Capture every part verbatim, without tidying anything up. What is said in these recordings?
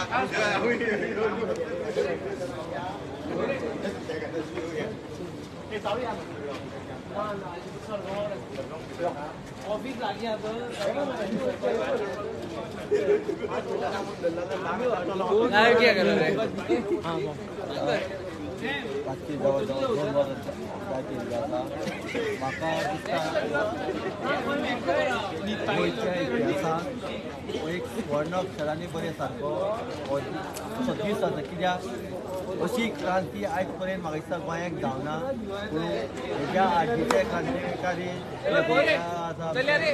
Office लागी आता काय काय करत आहे पाचशे जवळ जवळ दोन वर्स जायची आसा म्हाका दिसता गोंयच्या इतिहासांत एक स्वर्ण अक्षरांनी बरें सारको असो दीस आसा कित्याक अशी क्रांती आयज पर्यंत म्हाका दिसता गोंयाक जावना पूण हेज्या आदीचे क्रांतिकारी आसा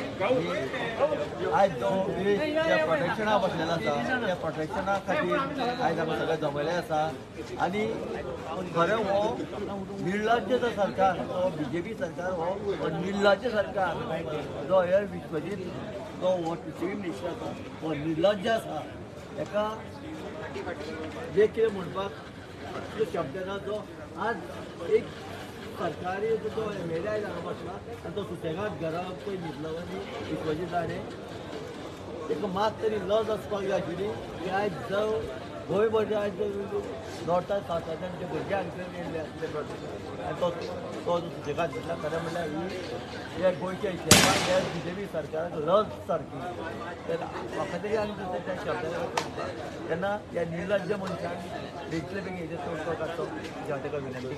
आयज जो ज्या प्रोटेक्शना बसलेलो आसा त्या प्रोटेक्शना खातीर आयज आमी सगळे जमले आसा आनी खरें हो निर्लज्ज जो सरकार हो बी जे पी सरकार हो निर्लज्ज सरकार जो हे विश्वजीत जो हो चीफ मिनिस्टर आसा हो निर्लज्ज आसा हेका जे कितें म्हणपाक शब्द ना जो आज एक सरकारी जो एम एल ए हांगा बसला आनी तो सुसेगाद घरा पळय न्हिदलो आनी विश्वजीताणे एक मात तरी लज आसपाक जाय आशिल्ली की आयज जो गोंयभर आयज नॉर्थाक सावथाच्यान जे भुरगे हांगसर येयल्ले आसले आनी तो तो सुसेगाद घेतला खरें म्हणल्यार ही हे गोंयच्या इतिहासांत हे बी जे पी सरकाराक लज सारकी म्हाका तरी आनी त्या शब्दान तेन्ना ह्या निर्लज्ज मनशान बेगीतले बेगीन हेजेर तोडगो काडचो हांव ताका विनंती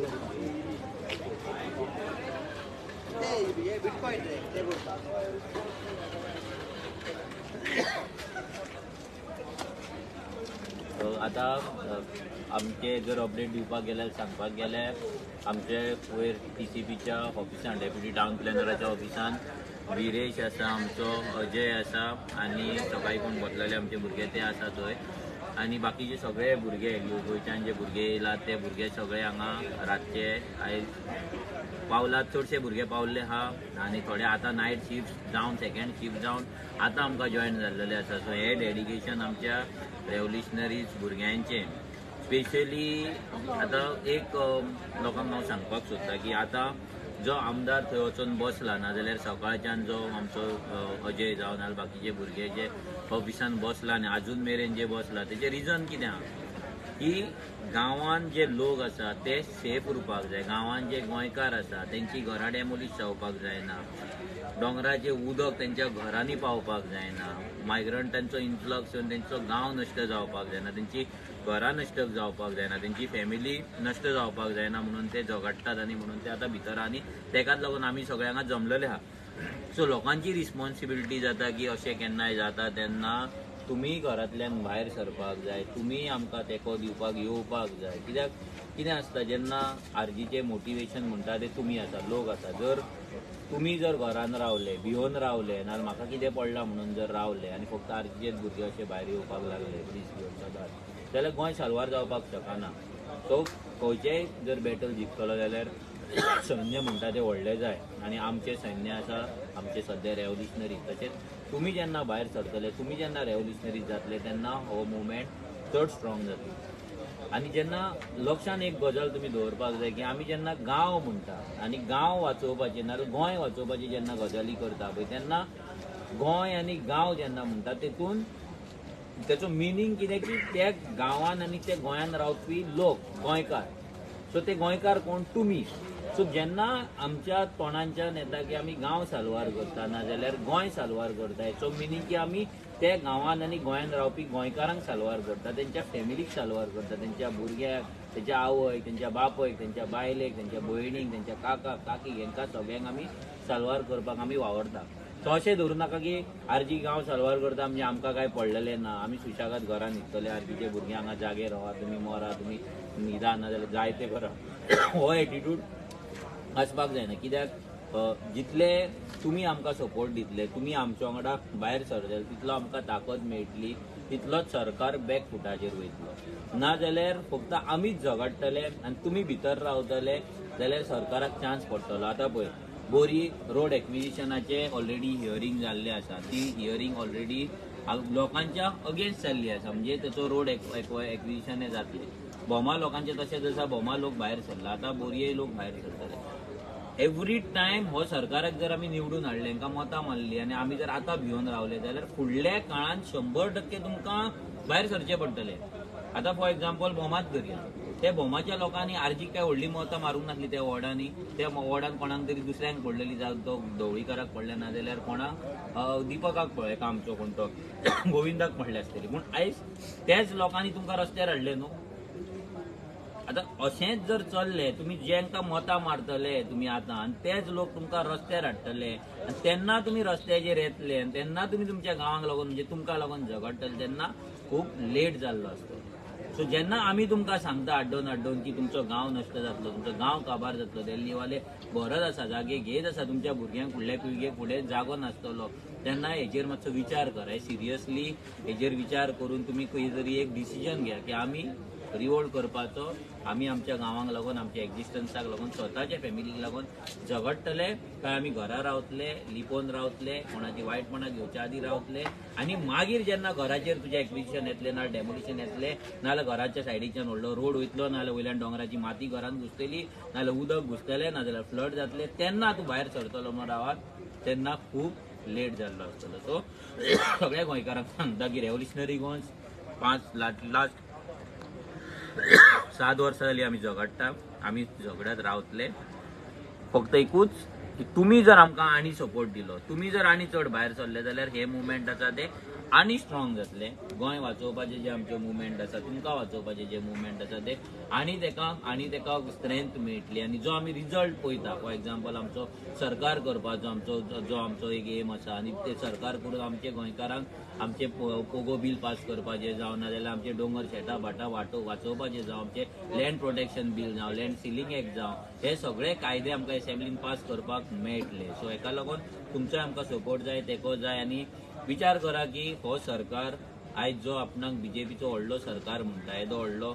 करता आता आमचे जर अपडेट दिवपाक गेल्यार सांगपाक गेल्यार आमचे वयर टी सी पीच्या ऑफिसान डेप्युटी टावन प्लॅनराच्या ऑफिसान विरेश आसा आमचो अजय आसा आनी सकाळी कोण बसलेले आमचे भुरगे ते आसा थंय आनी बाकीचे सगळे भुरगे गोंयच्यान जे भुरगे येयलात ते भुरगे सगळे हांगा रातचे आयज पावलात चडशे भुरगे पावल्ले आहा आनी थोडे आतां नायट शिफ्ट जावन सेकेंड शिफ्ट जावन आतां आमकां जॉयन जाल्लेले आसा सो हे डेडिकेशन आमच्या रेव्होल्युशनरीज भुरग्यांचे स्पेशली आतां एक लोकांक हांव सांगपाक सोदता की आतां जो आमदार थंय वचून बसला नाजाल्यार सकाळच्यान जो आमचो अजय जावन नाजाल्यार बाकीचे भुरगे जे ऑफिसान बसला आनी आजून मेरेन जे बसला तेजें रिजन कितें आहा की गांवांत जे लोक आसा ते सेफ उरपाक जाय गांवांत जे गोंयकार आसा तेंची घरां डेमोलिश जावपाक जायना दोंगराचें उदक तेंच्या घरांनी पावपाक जायना मायग्रंटांचो इन्फ्लक्स येवन तेंचो गांव नश्ट जावपाक जायना तेंची घरां नश्ट जावपाक जायना तेंची फॅमिली नश्ट जावपाक जायना म्हणून ते झगडटात आनी म्हणून ते आतां भितर आनी तेकाच लागून आमी सगळे हांगा जमलेले आहा सो लोकांची रिस्पॉन्सिबिलिटी जाता की अशें केन्नाय जाता तेन्ना तुमी घरांतल्यान भायर सरपाक जाय तुमी आमकां तेंको दिवपाक येवपाक जाय कित्याक कितें आसता जेन्ना आरजीचें मोटिवेशन म्हणटा तें तुमी आसा लोक आसा जर तुमी जर घरान रावले भिवन रावले नाजाल्यार म्हाका कितें पडलां म्हणून जर रावले आनी फक्त आरजीचेच भुरगे अशे भायर येवपाक लागले दीस घेवन सदांच जाल्यार गोंय साल्वार जावपाक शकना सो खंयचेय जर बॅटल जिखतलो जाल्यार सैन्य म्हणटा तें व्हडलें जाय आनी आमचें सैन्य आसा आमचे सद्या रेव्होल्युशनरी तशेंच तुमी जेन्ना भायर सरतले तुमी जेन्ना रेव्होल्युशनरी जातले तेन्ना हो मुवमेंट चड स्ट्रॉंग जातलो आनी जेन्ना लक्षान एक गजाल तुमी दवरपाक जाय की आमी जेन्ना गांव म्हणटा आनी गांव वाचोवपाचें नाजाल्यार गोंय वाचोवपाची जेन्ना गजाली करता पळय तेन्ना गोंय आनी गांव जेन्ना म्हणटा तेतून तेचो मिनींग कितें की त्या गांवान आनी त्या गोंयान रावपी लोक गोंयकार सो ते गोंयकार कोण तुमी सो जेन्ना आमच्या तोंडांच्यान येता की आमी गांव साल्वार करता नाजाल्यार गोंय साल्वार करता हेचो मिनींग की आमी त्या गांवान आनी गोंयान रावपी गोंयकारांक साल्वार करता तेंच्या फॅमिलीक साल्वार करता तेंच्या भुरग्याक तेंच्या आवयक तेंच्या बापयक तेंच्या बायलेक तेंच्या भयणीक तेंच्या काकाक काकीक हेंकां सगळ्यांक आमी साल्वार करपाक आमी वावरता सो अशें धरूं नाका की आरजी गांव साल्वार करता म्हणजे आमकां काय पडलेलें ना आमी सुशागाद घरान न्हिदतले आरजीचे भुरगे हांगा जागे रावा तुमी मरा तुमी न्हिदा नाजाल्यार जाय तें करा हो एटिट्यूड आसपाक जायना कित्याक जितले तुमी आमकां सपोर्ट दितले तुमी आमच्या वांगडा भायर सरतले तितलो आमकां ताकद मेळटली तितलोच सरकार बॅक फुटाचेर वयतलो नाजाल्यार फक्त आमीच झगडटले आनी तुमी भितर रावतले जाल्यार सरकाराक चान्स पडटलो आतां पळय बोरी रोड एक्विजिशनाचे ऑलरेडी हियरींग जाल्ले आसा ती हियरींग ऑलरेडी लोकांच्या अगेन्स्ट जाल्ली आसा म्हणजे तेचो रोड एक्विजिशन जातले बोमा लोकांचे तशेंच आसा बोमा लोक भायर सरला आतां बोरये लोक भायर सरतले एवरी टायम हो सरकाराक जर आमी निवडून हाडले हांकां मतां मारली आनी आमी जर आतां भिवन रावले जाल्यार फुडल्या काळांत शंबर टक्के तुमकां भायर सरचे पडटले. आता फॉर एक्झाम्पल भोमात धरया, त्या भोमाच्या लोकांनी आर्जीक काय व्हडली मतां मारूंक नासली त्या वॉर्डांनी. त्या वॉर्डान कोणाक तरी दुसऱ्यांक पडलेली जावं, तो ढवळीकाराक पडले ना जाल्यार कोणाक दिपकाक पळय आमचो कोण तो गोविंदाक पडले आसतली. पूण आयज त्याच लोकांनी तुमकां रस्त्यार हाडले न्हू. आता अशेंच जर चल्ले, तुमी जेंका मतां मारतले तुमी आतां आनी तेच लोक तुमकां रस्त्यार हाडटले आनी तेन्ना तुमी रस्त्याचेर येतले आनी तेन्ना तुमी तुमच्या गांवांक लागून म्हणजे तुमकां लागून झगडटले तेन्ना खूब लेट जाल्लो आसतलो. सो जेन्ना आमी तुमकां सांगता हाड्डोन हाड्डोन की तुमचो गांव नश्ट जातलो, तुमचो गांव काबार जातलो, दिल्लीवाले भरत आसा, जागे घेत आसा, तुमच्या भुरग्यांक फुडल्या पिळगेक फुडें जागो नासतलो, तेन्ना हेजेर मातसो विचार करा. सिरियसली हेजेर विचार करून तुमी खंय तरी एक डिसिजन घ्या की आमी रिवोल्ट करपाचो, आमी आमच्या गांवांक लागून, आमच्या एक्झिस्टन्साक लागून, स्वताच्या फॅमिलीक लागून झगडटले काय आमी घरा रावतले, लिपोवन रावतले, कोणाची वायटपणां घेवच्या आदी रावतले आनी मागीर जेन्ना घराचेर तुजें एक्विजिशन येतलें ना डेमोलिशन येतलें नाल्यार घराच्या सायडीच्यान व्हडलो रोड वयतलो नाल्यार वयल्यान डोंगराची माती घरांत घुसतली नाल्यार उदक घुसतलें नाजाल्यार फ्लड जातलें, तेन्ना तूं भायर सरतलो मग रावात तेन्ना खूब लेट जाल्लो आसतलो. सो सगळ्या गोंयकारांक सांगता की रेव्होल्युशनरी गोन्स पांच लास्ट सात वर्सां जालीं आमी झगडटा, आमी झगडत रावतले. फक्त एकूच की तुमी जर आमकां आनी सपोर्ट दिलो, तुमी जर आनी चड भायर सरले जाल्यार हे मुवमेंट आसा ते आनी स्ट्रॉंग जातले. गोंय वाचोवपाचे जे आमचे मुवमेंट आसा, तुमकां वाचोवपाचे जे मुवमेंट आसा ते आनी तेका आनी तेका स्ट्रेंथ मेळटली. आनी जो आमी रिजल्ट पळयता, फॉर एक्झाम्पल आमचो सरकार करपाचो आमचो जो आमचो एक एम आसा आनी ते सरकार करून आमचे गोंयकारांक आमचे पोगो बील पास करपाचे जावं नाजाल्यार आमचे दोंगर शेतां भाटां वाटो वाचोवपाचे जावं, आमचे लँड प्रोटेक्शन बील जावं, लँड सिलींग एक्ट जावं, हे सगळे कायदे आमकां एसेंब्लीन पास करपाक मेळटले. सो हेका लागून तुमचो आमकां सपोर्ट जाय, तेको जाय. आनी विचार करा की हो सरकार आयज जो आपणाक बीजेपीचो व्हडलो सरकार म्हणटा, येदो व्हडलो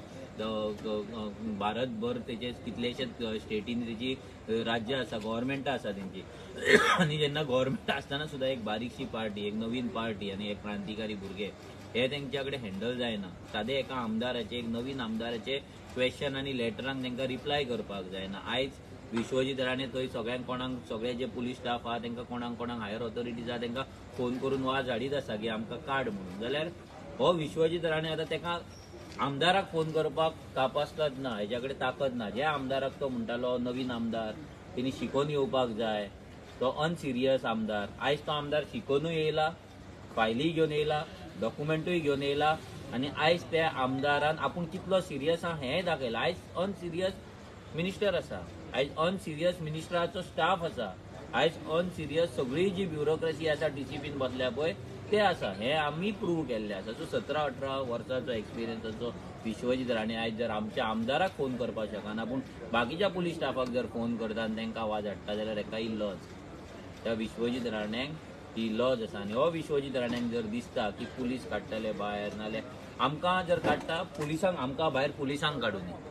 भारतभर तेचे कितलेशेच स्टेटींनी तेची राज्य आसा, गव्हर्मेंटां आसा तेंची. आनी जेन्ना गव्हर्मेंट आसतना सुद्दां एक बारीकशी पार्टी, एक नवीन पार्टी आनी एक क्रांतिकारी भुरगे हे तेंच्या कडेन हँडल जायना. सादे एका आमदाराचे, एक नवीन आमदाराचे क्वेश्चन आनी लेटरांक तेंकां रिप्लाय करपाक जायना. आयज विश्वजीत राणे थंय सगळ्यांक कोणाक, सगळे जे पुलीस स्टाफ आहा तेंकां कोणाक कोणाक हायर ऑथॉरिटीज आहा तेंकां फोन करून वाज हाडीत आसा की आमकां काड म्हणून. जाल्यार हो विश्वजीत राणे आतां तेका आमदाराक फोन करपाक कापासतात ना, हेच्या कडेन ताकद ना. ज्या आमदाराक तो म्हणटालो नवीन आमदार, तेणी शिकून येवपाक जाय, तो अनसिरियस आमदार. आयज तो आमदार शिकूनूय येयला, फायलीय घेवन येयला, डॉक्युमेंटूय घेवन येयला आनी आयज त्या आमदारान आपूण कितलो सिरियस आहा हेंय दाखयलां. आयज अनसिरियस मिनिस्टर आसा, आयज अनसिरियस मिनिस्टराचो स्टाफ आसा, आयज अनसिरियस सगळी जी ब्युरोक्रेसी आसा टीसीपीन बसल्या पळय ते आसा. हे आमी प्रूव केल्ले आसा. सो सतरा अठरा वर्साचो एक्सपिरियन्साचो विश्वजीत राणे आयज जर आमच्या आमदाराक फोन करपाक शकना, पूण बाकीच्या पुलीस स्टाफाक जर फोन करता आनी तांकां आवाज हाडटा जाल्यार हेका ही लज. त्या विश्वजीत राण्याक ही लज आसा. आनी हो विश्वजीत राण्याक जर दिसता की पुलीस काडटले भायर, नाल्यार आमकां जर काडटा पुलिसांक, आमकां भायर पुलिसांक काडूं दी.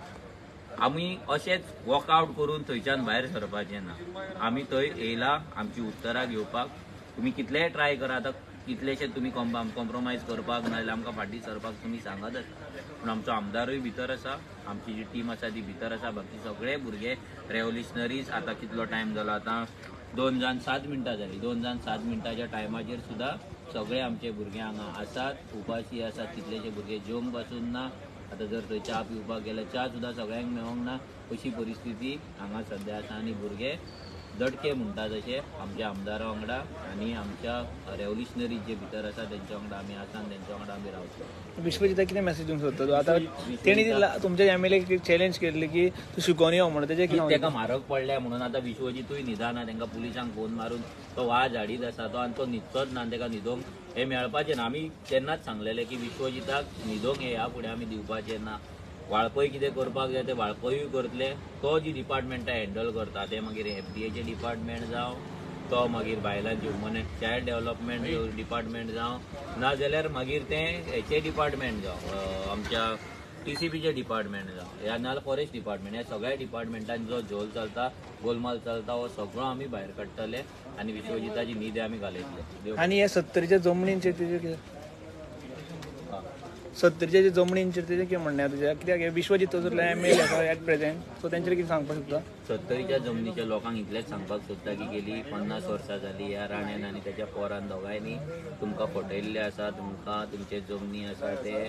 आमी अशेंच वॉकआउट करून थंयच्यान भायर सरपाचें ना. आमी थंय येयला आमची उतरां घेवपाक. तुमी कितलेय ट्राय करा, आतां कितलेशे तुमी कॉम्प्रोमायज करपाक नाजाल्यार आमकां फाटीं सरपाक तुमी सांगत आसा, पूण आमचो आमदारूय भितर आसा, आमची जी टीम आसा ती भितर आसा. बाकी सगळे भुरगे रेव्होल्युशनरीज. आतां कितलो टायम जालो, आतां दोन जावन सात मिनटां जालीं. दोन जावन सात मिनटाच्या टायमाचेर सुद्दां सगळे आमचे भुरगे हांगा आसात, उपाशी आसात. कितलेशे भुरगे जेवंक पासून ना. आतां जर थंय च्या पिवपाक गेल्यार च्या सुद्दां सगळ्यांक मेळोंक ना, अशी परिस्थिती हांगा सद्या आसा. आनी भुरगे दडके म्हणटा तशे आमच्या आमदारा वांगडा आनी आमच्या रेव्होल्युशनरी जे भितर आसा तेंच्या वांगडा आमी आसा आनी तेंच्या वांगडा आमी रावता. विश्वजिता कितें मॅसेज दिवंक सोदता तूं? आतां तेणी तुमच्या एम एल ए चॅलेंज केल्ली की तूं शिकोवन यो म्हणून, तेजें कितें तेका म्हारग पडल्या म्हणून आतां विश्वजीतूय न्हिदाना. तेंकां पुलिसांक फोन मारून तो वाज हाडीत आसा तो, आनी तो न्हिदचोच ना. तेका न्हिदोंक हें मेळपाचें ना. आमी तेन्नाच सांगलेलें की विश्वजिताक न्हिदोंक हें ह्या फुडें आमी दिवपाचें ना. वाळपय कितें करपाक जाय ते वाळपयूय करतले. तो जी डिपार्टमेंटां हँडल करता ते मागीर एफडीएचे डिपार्टमेंट जावं, तो मागीर बायलांची woman and child development department जावं, नाजाल्यार मागीर तें हेचे डिपार्टमेंट जावं, आमच्या टीसीपीचे डिपार्टमेंट जावं, या नाल्यार फॉरेस्ट डिपार्टमेंट, ह्या सगळ्या डिपार्टमेंटांनी जो झोल चलता, गोलमाल चलता, हो सगळो आमी भायर काडटले आनी विश्वजिताची न्हीद आमी घालयतले. आनी हे सत्तरीच्या जमनींचे तेजे सत्तरच्या जे जमनींचेर तेजें कितें म्हणणें आहा तुजें? कित्याक हे Vishwajit Chaudhary M L A आसा ॲट प्रेझेंट, सो तेंचेर कितें सांगपाक शकता? सत्तरीच्या जमनीच्या लोकांक इतलेंच सांगपाक सोदता की गेली पन्नास वर्सां जाली ह्या राण्यान आनी त्याच्या पोरान दोगांयनी तुमकां फटयल्ले आसा, तुमकां तुमचे जमनी आसा ते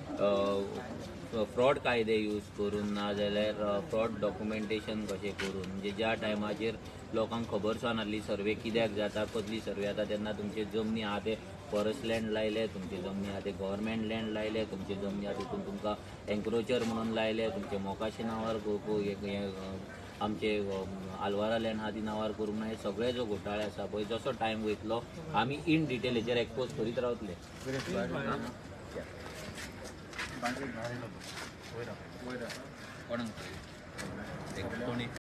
फ्रॉड कायदे यूज करून ना जाल्यार फ्रॉड डॉक्युमेंटेशन कशें करून, म्हणजे ज्या टायमाचेर लोकांक खबर सुद्दां नासली सर्वे कित्याक जाता, कसली सर्वे जाता, तेन्ना तुमचे जमनी आहा ते फॉरेस्ट लँड लायले, तुमचे जमनी आहा ते गव्हर्मेंट लँड लायले, तुमचे जमनी आहा तितून तुमकां एन्क्रोचर म्हणून लायले, तुमचे मोकाशे नांवार आमचे आलवारा लँड आहा ती नांवार करूंक ना. हे सगळे जो घोटाळे आसा पळय, जसो टायम वयतलो आमी इन डिटेल हेचेर एक्सपोज करीत रावतले. कोणाक